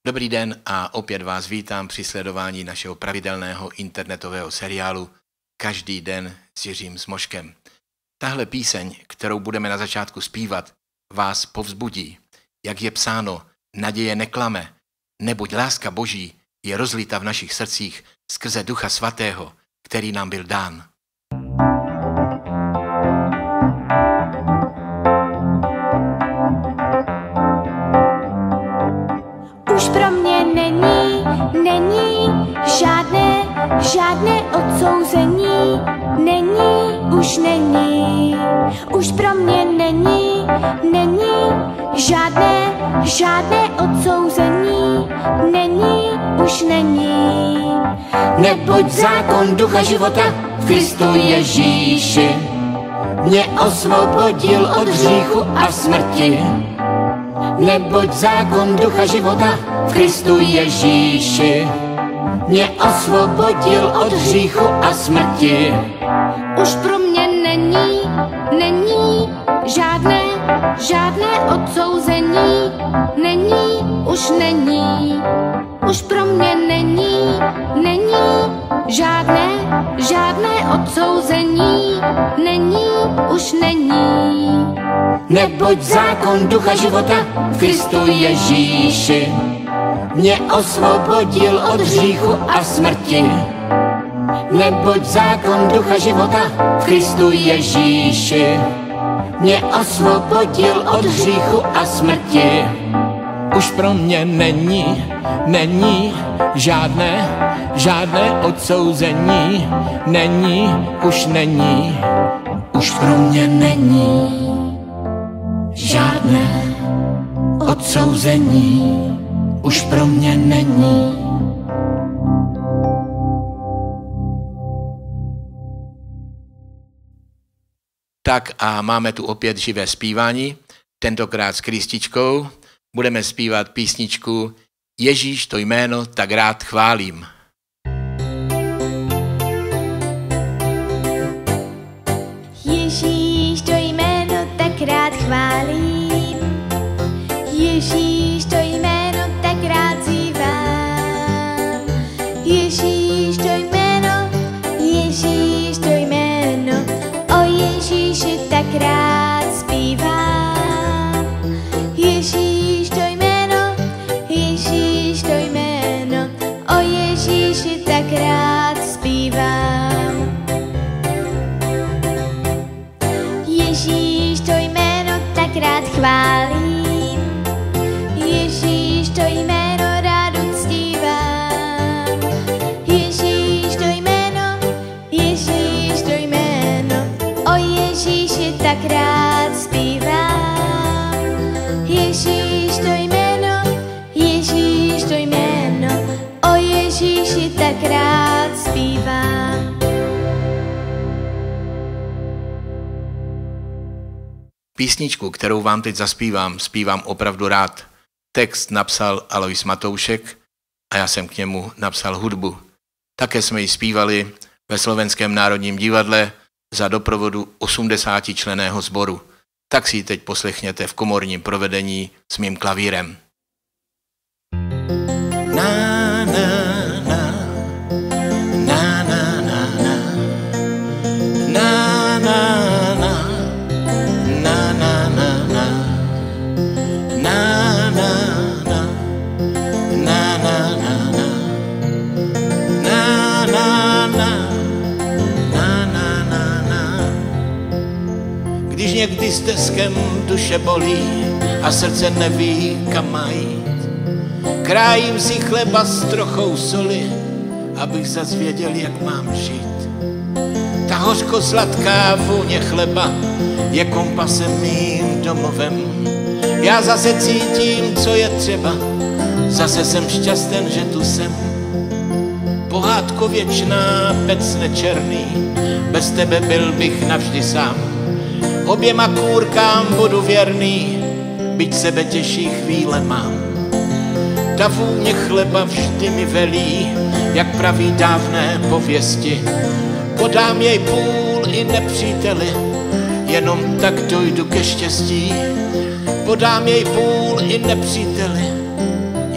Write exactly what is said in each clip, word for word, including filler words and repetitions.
Dobrý den a opět vás vítám při sledování našeho pravidelného internetového seriálu Každý den s Jiřím Zmoškem. Tahle píseň, kterou budeme na začátku zpívat, vás povzbudí. Jak je psáno, naděje neklame, neboť láska Boží je rozlita v našich srdcích skrze Ducha Svatého, který nám byl dán. Už pro mě není, není žádné, žádné odsouzení, není, už není. Už pro mě není, není žádné, žádné odsouzení, není, už není. Neboť zákon Ducha života v Kristu Ježíši mě osvobodil od hříchu a smrti. Neboť zákon Ducha života v Kristu Ježíši mě osvobodil od hříchu a smrti. Už pro mě není, není žádné, žádné odsouzení, není, už není. Už pro mě není, není žádné, žádné odsouzení, není, už není. Neboť zákon Ducha života v Kristu Ježíši mě osvobodil od hříchu a smrti. Neboť zákon Ducha života v Kristu Ježíši mě osvobodil od hříchu a smrti. Už pro mě není, není žádné, žádné odsouzení, není, už není. Už pro mě není žádné odsouzení, už pro mě není. Tak a máme tu opět živé zpívání, tentokrát s Krističkou. Budeme zpívat písničku Ježíš, to jméno tak rád chválím. Ježíš, to jméno tak rád chválím, Ježíš, to jméno tak rád zývám. Ježíš, to jméno, Ježíš, to jméno, o Ježíši tak rád zpívám. Ježíš, to jméno, Ježíš, to jméno, o Ježíši tak rád zpívám. Ježíš, to jméno tak rád chválím, Ježíš, to jméno rád uctívám. Ježíš, to jméno, Ježíš, to jméno, o Ježíši tak rád zpívám. Ježíš, to jméno, Ježíš, to jméno, o Ježíši tak rád zpívám. Písničku, kterou vám teď zaspívám, zpívám opravdu rád. Text napsal Alois Matoušek a já jsem k němu napsal hudbu. Také jsme ji zpívali ve Slovenském národním divadle za doprovodu osmdesátičlenného sboru. Tak si ji teď poslechněte v komorním provedení s mým klavírem. Na, na, na, na, na, na, na, na, na, na. Na na na na na na na na na na na na na na na na. Když někdy s teskem duše bolí a srdce neví, kam má jít, krájím si chleba s trochou soli, abych zas věděl, jak mám žít. Ta hořko sladká vůně chleba je kompasem mým domovem. Já zase cítím, co je třeba, zase jsem šťasten, že tu jsem. Pohádko věčná, pec nečerný, bez tebe byl bych navždy sám. Oběma kůrkám budu věrný, byť sebe těžší chvíle mám. Ta vůně chleba vždy mi velí, jak praví dávné pověsti. Podám jej půl i nepříteli, jenom tak dojdu ke štěstí. Podám jej půl i nepříteli,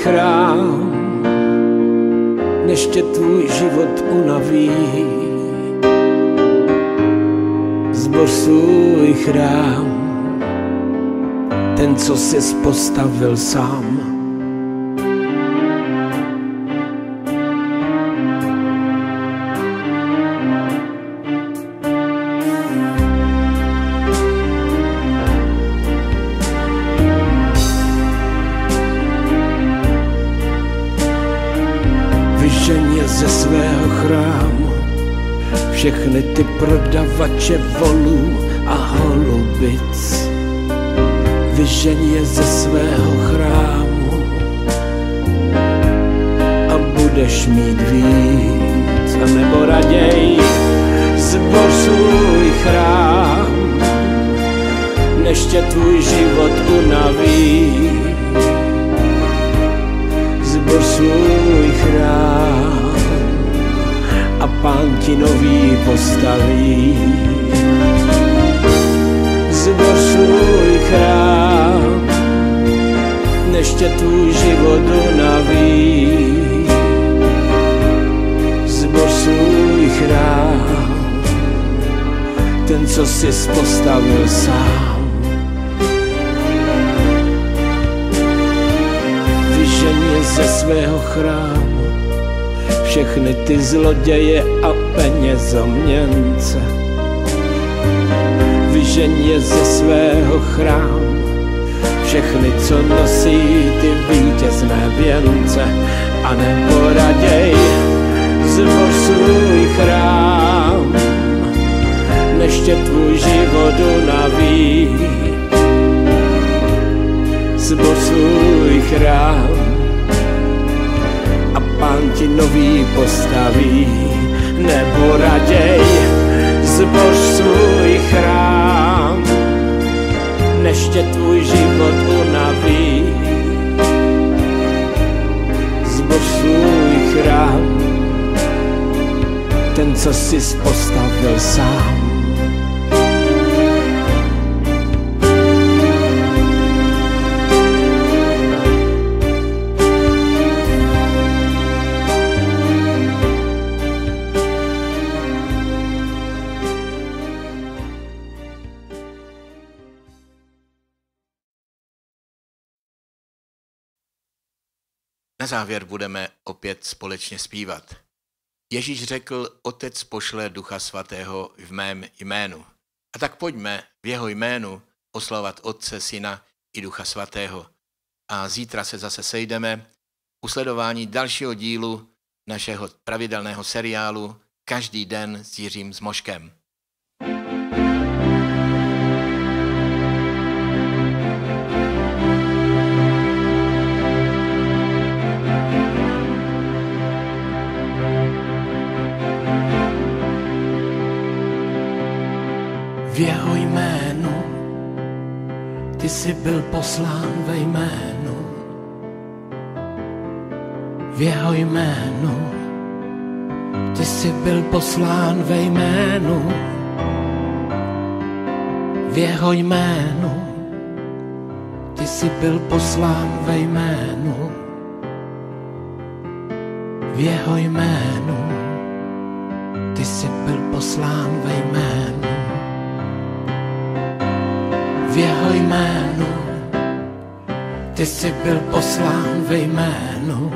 chrám, než tě tvůj život unaví. Zbor svůj chrám, ten, co jsi postavil sám. Vyžeň je ze svého chrámu všechny ty prodavače volů a holubic. Vyžeň je ze svého chrámu a budeš mít víc. A nebo raději zbor svůj chrám, než tě tvůj život unaví. Zbor svůj chrám a Pán ti nový postaví. Zbor svůj chrám, než tě tvůj život unaví. Zbor svůj chrám, ten, co jsi postavil sám. Vyžeň je ze svého chrámu všechny ty zloděje a penězoměnce. Vyžeň je ze svého chrámu všechny, co nosí ty vítězné věnce. A nebo raději zbor svůj chrám, než tě tvůj život unaví. Zbor svůj chrám a Pán ti nový postaví. Nebo raději zbor svůj chrám, než tě tvůj život unaví. Zbor svůj chrám, ten, co jsi postavil sám. Na závěr budeme opět společně zpívat. Ježíš řekl, Otec pošle Ducha Svatého v mém jménu. A tak pojďme v jeho jménu oslavovat Otce, Syna i Ducha Svatého. A zítra se zase sejdeme u sledování dalšího dílu našeho pravidelného seriálu Každý den s Jiřím Zmoškem. V jeho jménu ty jsi byl poslán ve jménu. V jeho jménu ty jsi byl poslán ve jménu. V jeho jménu ty jsi byl poslán ve jménu. V jeho jménu ty jsi byl poslán ve jménu. V jeho jménu ty jsi byl poslán ve jménu.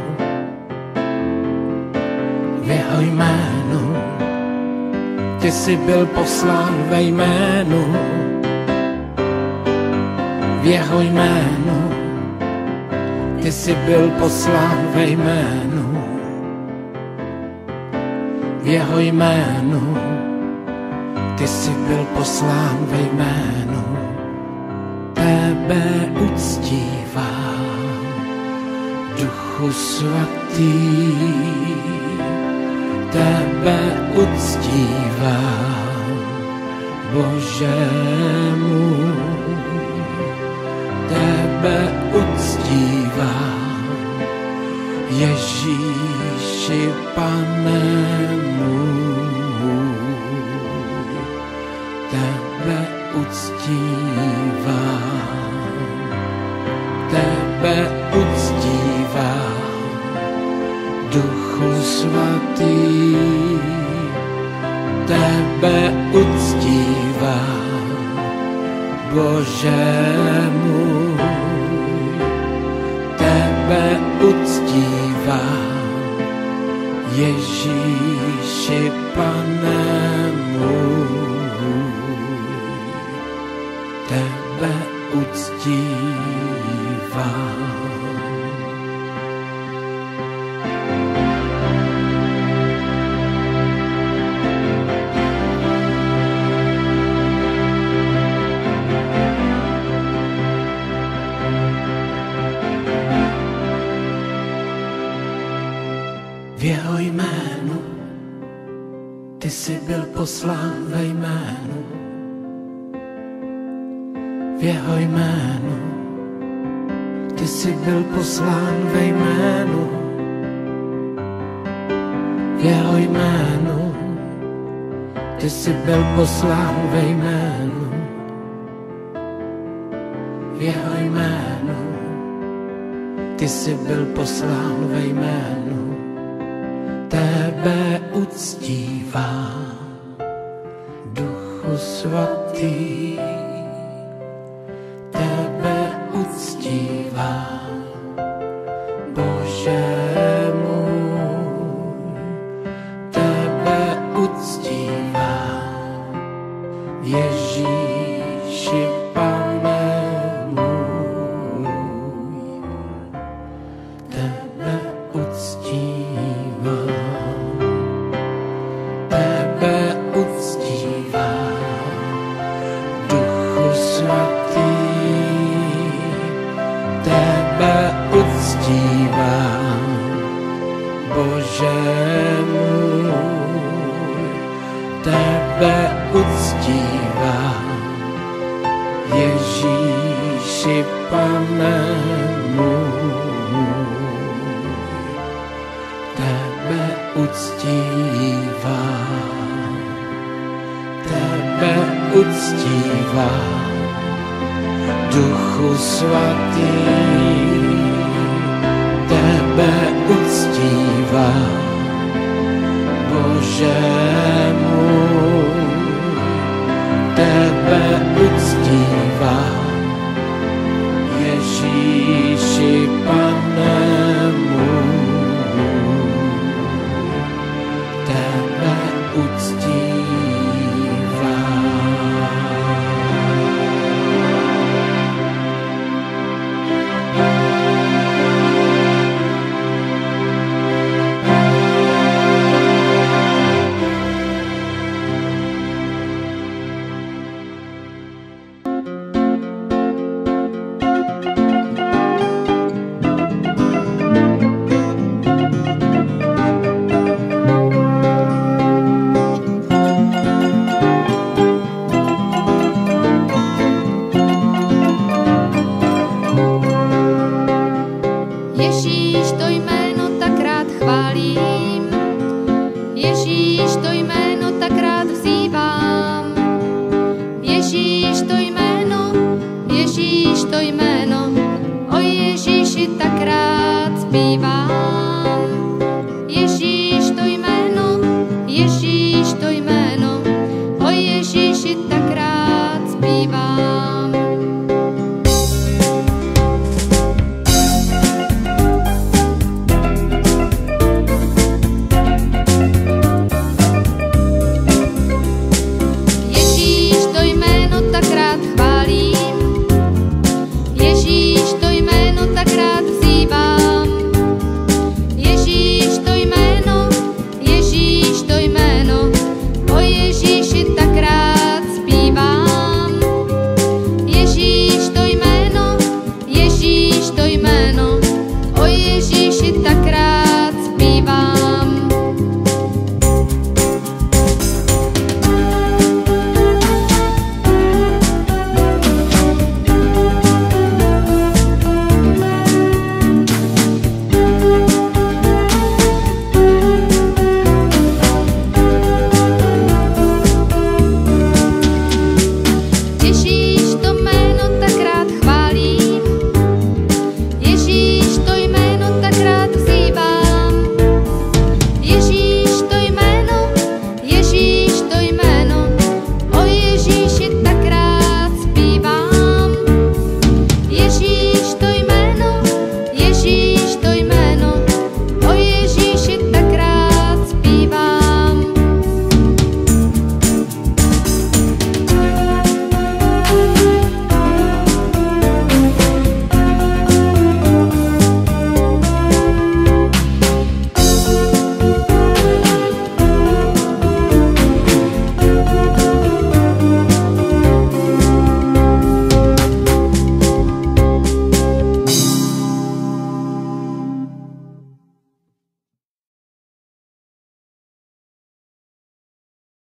V jeho jménu ty jsi byl poslán ve jménu. V jeho jménu ty jsi byl poslán ve jménu. V jeho jménu ty jsi byl poslán ve jménu. Tebe uctívám, Duchu Svatý, tebe uctívám, Bože můj, tebe uctívám, Ježíši, Pane můj, tebe uctívám, tebe uctívám. Bože můj, tebe uctívám, Ježíši, Pane můj, tebe uctívám. V jeho jménu ty jsi byl poslán ve jménu, v jeho jménu ty jsi byl poslán ve jménu, v jeho jménu ty jsi byl poslán ve jménu, v jeho jménu ty jsi byl poslán ve jménu. Tebe uctívám, Duchu svatý, tebe uctívám, Bože můj, tebe uctívám, Ježíši, Pane můj, tebe uctívám. Tebe uctívám, Duchu svatý, tebe uctívám, Bože můj, tebe uctívám, Ježíši, Pane můj, tebe uctívám, tebe uctívám, Duchu svatý, tebe uctívám, Bože můj.